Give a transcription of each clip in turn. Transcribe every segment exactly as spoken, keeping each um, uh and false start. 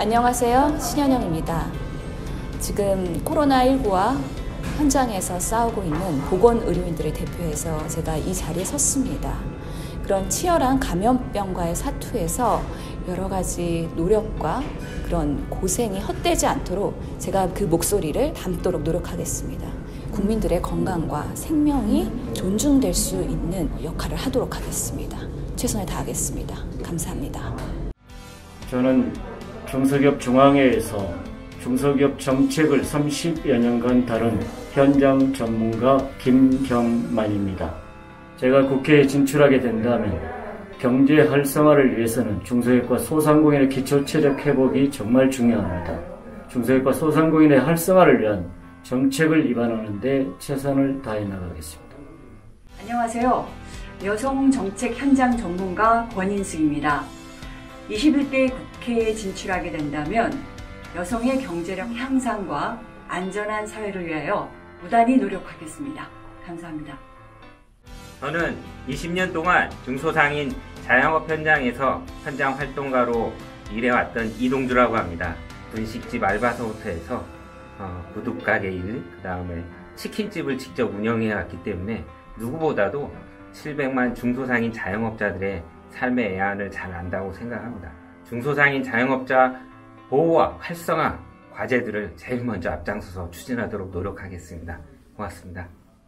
안녕하세요. 신현영입니다. 지금 코로나십구와 현장에서 싸우고 있는 보건의료인들을 대표해서 제가 이 자리에 섰습니다. 그런 치열한 감염병과의 사투에서 여러 가지 노력과 그런 고생이 헛되지 않도록 제가 그 목소리를 담도록 노력하겠습니다. 국민들의 건강과 생명이 존중될 수 있는 역할을 하도록 하겠습니다. 최선을 다하겠습니다. 감사합니다. 저는 중소기업 중앙회에서 중소기업 정책을 삼십여 년간 다룬 현장 전문가 김경만입니다. 제가 국회에 진출하게 된다면 경제 활성화를 위해서는 중소기업과 소상공인의 기초체력 회복이 정말 중요합니다. 중소기업과 소상공인의 활성화를 위한 정책을 입안하는 데 최선을 다해 나가겠습니다. 안녕하세요. 여성정책 현장 전문가 권인숙입니다. 이십일 대 국회에 진출하게 된다면 여성의 경제력 향상과 안전한 사회를 위하여 무단히 노력하겠습니다. 감사합니다. 저는 이십 년 동안 중소상인 자영업 현장에서 현장 활동가로 일해왔던 이동주라고 합니다. 분식집 알바서부터 해서 어, 구두가게 일, 그 다음에 치킨집을 직접 운영해왔기 때문에 누구보다도 칠백만 중소상인 자영업자들의 삶의 애환을 잘 안다고 생각합니다. 중소상인 자영업자 보호와 활성화 과제들을 제일 먼저 앞장서서 추진하도록 노력하겠습니다. 고맙습니다.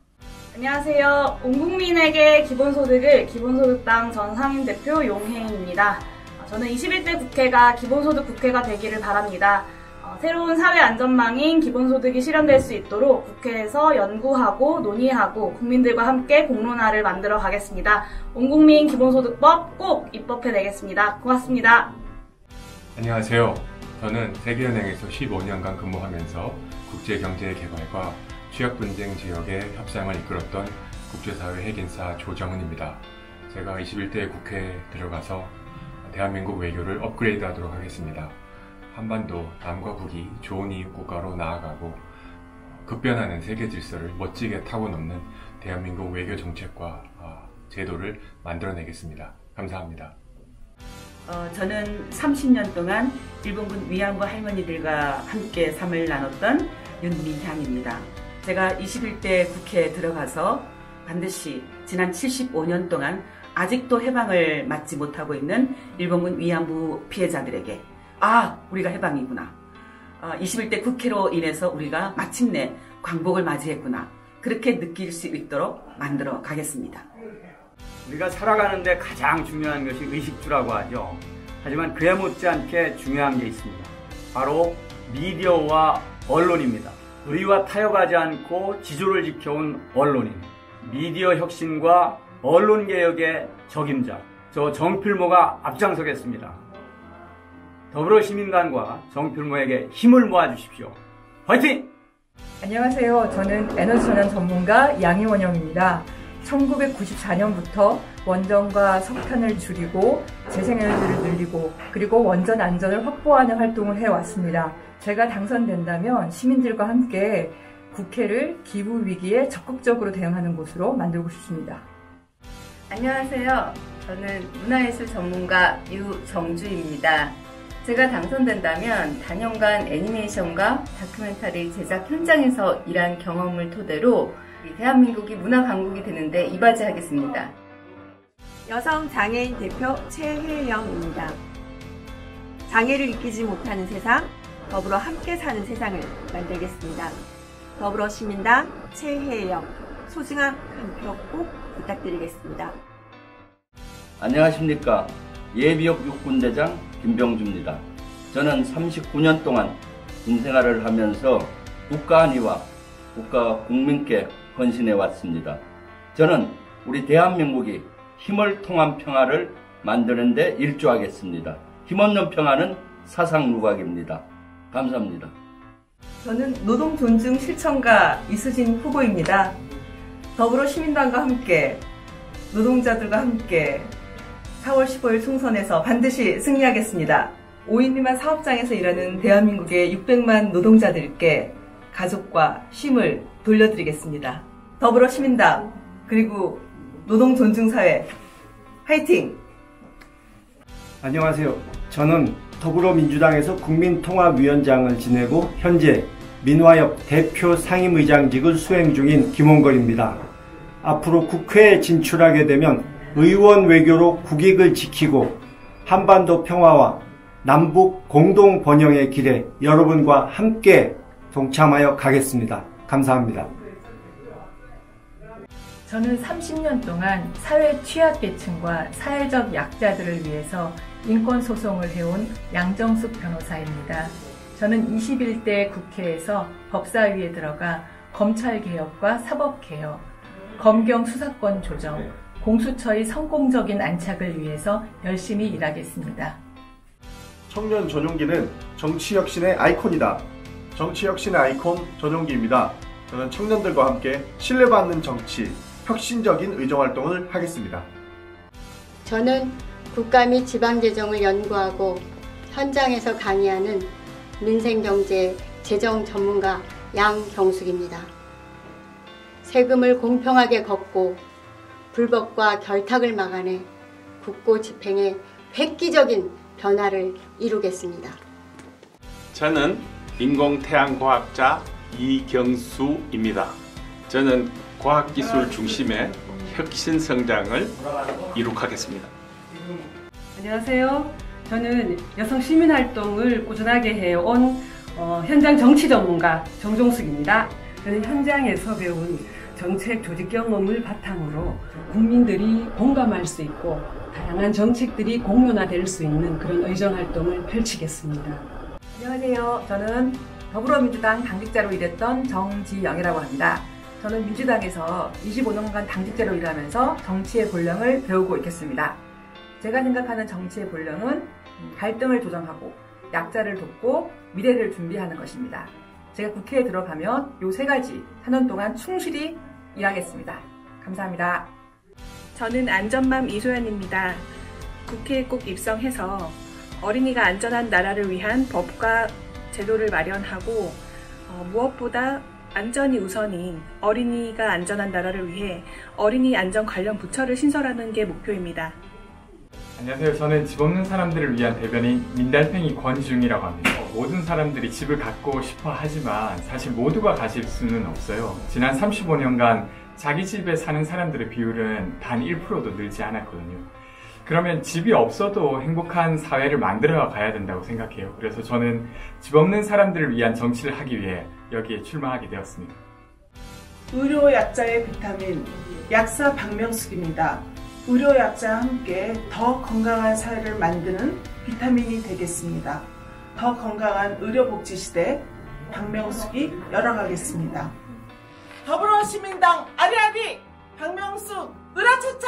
안녕하세요. 온 국민에게 기본소득을 기본소득당 전 상임대표 용혜인입니다. 저는 이십일 대 국회가 기본소득 국회가 되기를 바랍니다. 새로운 사회 안전망인 기본소득이 실현될 수 있도록 국회에서 연구하고 논의하고 국민들과 함께 공론화를 만들어 가겠습니다. 온국민 기본소득법 꼭 입법해내겠습니다. 고맙습니다. 안녕하세요. 저는 세계은행에서 십오 년간 근무하면서 국제경제 개발과 취약분쟁 지역의 협상을 이끌었던 국제사회 핵인사 조정은입니다. 제가 이십일 대 국회에 들어가서 대한민국 외교를 업그레이드하도록 하겠습니다. 한반도 남과 북이 좋은 이웃 국가로 나아가고 급변하는 세계 질서를 멋지게 타고 넘는 대한민국 외교 정책과 제도를 만들어내겠습니다. 감사합니다. 어, 저는 삼십 년 동안 일본군 위안부 할머니들과 함께 삶을 나눴던 윤미향입니다. 제가 이십일 대 국회에 들어가서 반드시 지난 칠십오 년 동안 아직도 해방을 맞지 못하고 있는 일본군 위안부 피해자들에게 아, 우리가 해방이구나. 어, 이십일 대 국회로 인해서 우리가 마침내 광복을 맞이했구나. 그렇게 느낄 수 있도록 만들어 가겠습니다. 우리가 살아가는데 가장 중요한 것이 의식주라고 하죠. 하지만 그에 못지않게 중요한 게 있습니다. 바로 미디어와 언론입니다. 의와 타협하지 않고 지조를 지켜온 언론인. 미디어 혁신과 언론개혁의 적임자. 저 정필모가 앞장서겠습니다. 더불어시민당과 정필모에게 힘을 모아주십시오. 화이팅! 안녕하세요. 저는 에너지전환 전문가 양희원영입니다. 천구백구십사 년부터 원전과 석탄을 줄이고 재생에너지를 늘리고 그리고 원전 안전을 확보하는 활동을 해왔습니다. 제가 당선된다면 시민들과 함께 국회를 기후위기에 적극적으로 대응하는 곳으로 만들고 싶습니다. 안녕하세요. 저는 문화예술 전문가 유정주입니다. 제가 당선된다면 단연간 애니메이션과 다큐멘터리 제작 현장에서 일한 경험을 토대로 대한민국이 문화강국이 되는데 이바지하겠습니다. 여성 장애인 대표 최혜영입니다. 장애를 느끼지 못하는 세상, 더불어 함께 사는 세상을 만들겠습니다. 더불어시민당 최혜영, 소중한 한 표 꼭 부탁드리겠습니다. 안녕하십니까. 예비역 육군대장 김병주입니다. 저는 삼십구 년 동안 군생활을 하면서 국가 안위와 국가와 국민께 헌신해 왔습니다. 저는 우리 대한민국이 힘을 통한 평화를 만드는 데 일조하겠습니다. 힘없는 평화는 사상누각입니다. 감사합니다. 저는 노동 존중 실천가 이수진 후보입니다. 더불어시민당과 함께 노동자들과 함께 사월 십오일 총선에서 반드시 승리하겠습니다. 오 인 미만 사업장에서 일하는 대한민국의 육백만 노동자들께 가족과 쉼을 돌려드리겠습니다. 더불어시민당 그리고 노동존중사회 화이팅! 안녕하세요. 저는 더불어민주당에서 국민통합위원장을 지내고 현재 민화협 대표 상임의장직을 수행 중인 김홍걸입니다. 앞으로 국회에 진출하게 되면 의원 외교로 국익을 지키고 한반도 평화와 남북 공동 번영의 길에 여러분과 함께 동참하여 가겠습니다. 감사합니다. 저는 삼십 년 동안 사회 취약계층과 사회적 약자들을 위해서 인권소송을 해온 양정숙 변호사입니다. 저는 이십일 대 국회에서 법사위에 들어가 검찰개혁과 사법개혁, 검경 수사권 조정, 공수처의 성공적인 안착을 위해서 열심히 일하겠습니다. 청년 전용기는 정치혁신의 아이콘이다. 정치혁신의 아이콘 전용기입니다. 저는 청년들과 함께 신뢰받는 정치, 혁신적인 의정활동을 하겠습니다. 저는 국가 및 지방재정을 연구하고 현장에서 강의하는 민생경제 재정 전문가 양경숙입니다. 세금을 공평하게 걷고 불법과 결탁을 막아내 국고 집행에 획기적인 변화를 이루겠습니다. 저는 인공태양과학자 이경수입니다. 저는 과학기술 중심의 혁신 성장을 이룩하겠습니다. 안녕하세요. 저는 여성 시민활동을 꾸준하게 해온 어, 현장 정치 전문가 정종숙입니다. 저는 현장에서 배운 정책 조직 경험을 바탕으로 국민들이 공감할 수 있고 다양한 정책들이 공론화될 수 있는 그런 의정활동을 펼치겠습니다. 안녕하세요. 저는 더불어민주당 당직자로 일했던 정지영이라고 합니다. 저는 민주당에서 이십오 년간 당직자로 일하면서 정치의 본령을 배우고 있겠습니다. 제가 생각하는 정치의 본령은 갈등을 조정하고 약자를 돕고 미래를 준비하는 것입니다. 제가 국회에 들어가면 이 세 가지 사 년 동안 충실히 일하겠습니다. 감사합니다. 저는 안전맘 이소연입니다. 국회에 꼭 입성해서 어린이가 안전한 나라를 위한 법과 제도를 마련하고 어, 무엇보다 안전이 우선인 어린이가 안전한 나라를 위해 어린이 안전 관련 부처를 신설하는 게 목표입니다. 안녕하세요. 저는 집 없는 사람들을 위한 대변인 민달팽이 권지중이라고 합니다. 모든 사람들이 집을 갖고 싶어 하지만 사실 모두가 가질 수는 없어요. 지난 삼십오 년간 자기 집에 사는 사람들의 비율은 단 일 퍼센트도 늘지 않았거든요. 그러면 집이 없어도 행복한 사회를 만들어 가야 된다고 생각해요. 그래서 저는 집 없는 사람들을 위한 정치를 하기 위해 여기에 출마하게 되었습니다. 의료 약자의 비타민, 약사 박명숙입니다. 의료 약자와 함께 더 건강한 사회를 만드는 비타민이 되겠습니다. 더 건강한 의료복지 시대 박명숙이 열어가겠습니다. 더불어시민당 아리아리 박명숙 으라차차.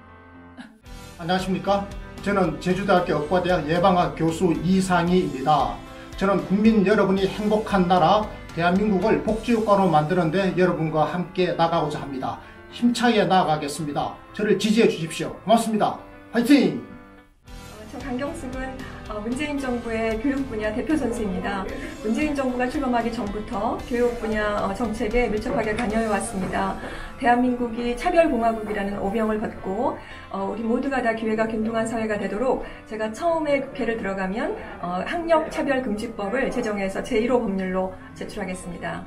안녕하십니까. 저는 제주대학교 의과대학 예방학 교수 이상희입니다. 저는 국민 여러분이 행복한 나라 대한민국을 복지국가로 만드는 데 여러분과 함께 나가고자 합니다. 힘차게 나아가겠습니다. 저를 지지해 주십시오. 고맙습니다. 화이팅! 저 강경숙은 문재인 정부의 교육 분야 대표 선수입니다. 문재인 정부가 출범하기 전부터 교육 분야 정책에 밀접하게 관여해 왔습니다. 대한민국이 차별공화국이라는 오명을 받고 우리 모두가 다 기회가 균등한 사회가 되도록 제가 처음에 국회를 들어가면 학력차별금지법을 제정해서 제일 호 법률로 제출하겠습니다.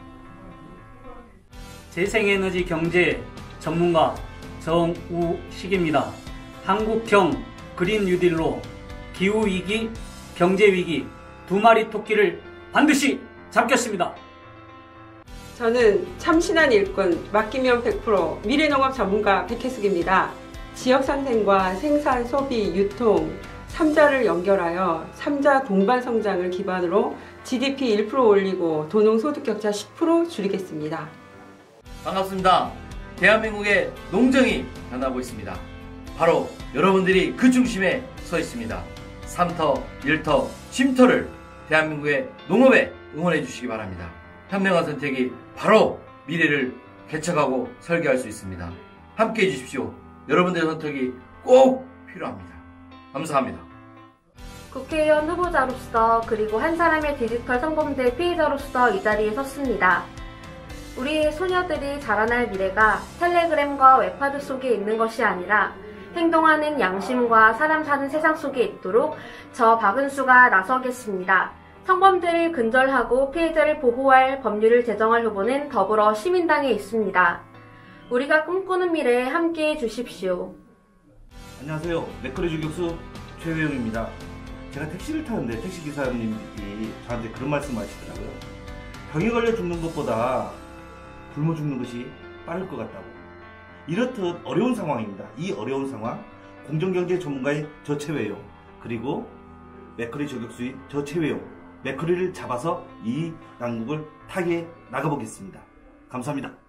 재생에너지 경제 전문가 정우식입니다. 한국형 그린 뉴딜로 기후위기, 경제위기 두 마리 토끼를 반드시 잡겠습니다. 저는 참신한 일꾼, 맡기면 백 퍼센트 미래농업 전문가 백혜숙입니다. 지역상생과 생산, 소비, 유통 삼자를 연결하여 삼자 동반 성장을 기반으로 지디피 일 퍼센트 올리고 도농소득 격차 십 퍼센트 줄이겠습니다. 반갑습니다. 대한민국의 농정이 변하고 있습니다. 바로 여러분들이 그 중심에 서 있습니다. 삼터, 일터, 쉼터를 대한민국의 농업에 응원해 주시기 바랍니다. 현명한 선택이 바로 미래를 개척하고 설계할 수 있습니다. 함께 해 주십시오. 여러분들의 선택이 꼭 필요합니다. 감사합니다. 국회의원 후보자로서 그리고 한 사람의 디지털 성범죄 피해자로서 이 자리에 섰습니다. 우리 소녀들이 자라날 미래가 텔레그램과 웹하드 속에 있는 것이 아니라 행동하는 양심과 사람 사는 세상 속에 있도록 저 박은수가 나서겠습니다. 성범죄를 근절하고 피해자를 보호할 법률을 제정할 후보는 더불어 시민당에 있습니다. 우리가 꿈꾸는 미래에 함께해 주십시오. 안녕하세요. 맥거리 주격수 최회영입니다. 제가 택시를 타는데 택시기사님이 저한테 그런 말씀 하시더라고요. 병에 걸려 죽는 것보다 굶어 죽는 것이 빠를 것 같다고. 이렇듯 어려운 상황입니다. 이 어려운 상황, 공정경제 전문가의 저 최회영, 그리고 맥거리 저격수의 저 최회영, 맥거리를 잡아서 이 난국을 타게 나가보겠습니다. 감사합니다.